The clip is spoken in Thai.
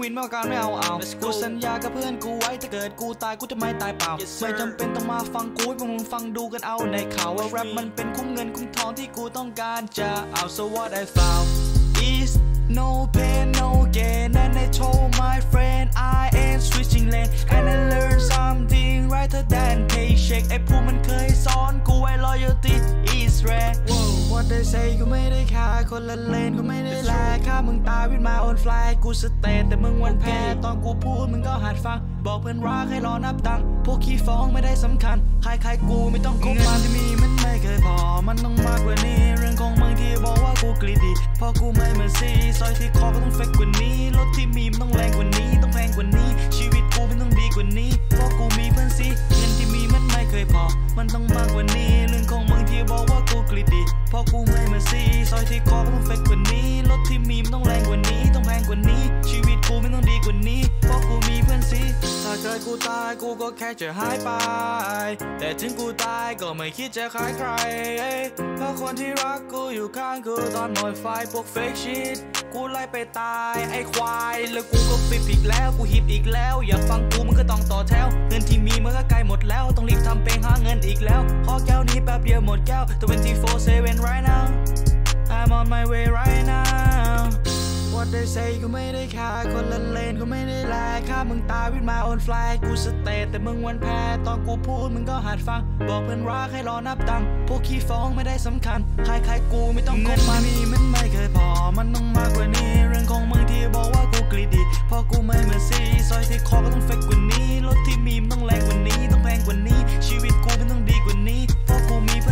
วินไม่ว่าการไม่เอากูสัญญากับเพื่อนกูไว้ถ้าเกิดกูตายกูจะไม่ตายเปล่าไม่จำเป็นต้องมาฟังกูให้พวกมึงฟังดูกันเอาในข่าวว่าแรปมันเป็นคุ้มเงินคุ้มทองที่กูต้องการจะเอา so what I found is no pain no gain and I told my friend I ain't switching lane and I learned something rather than paycheck ไอ้พวกมันเคยสอนกูไอ้ loyalty is rare what they say กูไม่ได้ค่าคนละเลนกูไม่ได้แลค่ามึงตายวินมา on fly กูสเตตแต่มึงวันแพ้ตอนกูพูดมึงก็หัดฟังบอกเพื่อนรักให้รอนับตังค์พวกขี้ฟ้องไม่ได้สำคัญใครกูไม่ต้องคบมันที่มีมันไม่เคยพอมันต้องมากกว่านี้เรื่องของมึงที่บอกว่ากูกลีดีพอกูไม่เหมือนซีซอยที่คอก็ต้องเฟกกว่านี้รถที่มีมันต้องแรงกว่านี้ต้องแพงกว่านี้ชีวิตกูมันต้องดีกว่านี้เพราะกูมีเพื่อนซีเงินที่มีมันไม่เคยพอมันต้องมากกว่านี้เรื่องของมึงที่บอกว่ากูกลีดีพอกูไม่เหมือนซีซอยที่คอก็ต้องเฟกกว่านี้รถที่มีมันต้องแรงกว่านี้ต้องแพงกว่านี้ชีวิตกูมันต้องดีกว่านี้เพราะกูมีเพื่อนซีถ้าเกิดกูตายกูก็แค่จะหายไปแต่ถึงกูตายก็ไม่คิดจะขายใครเพราะคนที่รักกูอยู่ข้างกูตอนหมดไฟพวก fake shit กูไล่ไปตายไอ้ควายแล้วกูก็ฟิบอีกแล้วกูฮิปอีกแล้วอย่าฟังกูมึงก็ต้องต่อแถวเงินที่มีมันก็ใกล้หมดแล้วต้องรีบทำเพลงหาเงินอีกแล้วขอแก้วนี้แป๊บเดียวหมดแก้ว24/7 right now I'm on my way right now what they say กูไม่ได้ค่าคนละเลนกูไม่ได้แลค่ามึงตายวินมา on fly กูสเตตแต่มึงวันแพ้ตอนกูพูดมึงก็หัดฟังบอกเพื่อนรักให้รอนับตังค์พวกขี้ฟ้องไม่ได้สำคัญใครกูไม่ต้องคบมันนี่มันไม่เคยพอมันต้องมากกว่านี้เรื่องของมึงที่บอกว่ากูกลีดีพอกูไม่เหมือนซีซอยที่คอก็ต้องเฟกกว่านี้รถที่มีมันต้องแรงกว่านี้ต้องแพงกว่านี้ชีวิตกูมันต้องดีกว่านี้เพราะกูมี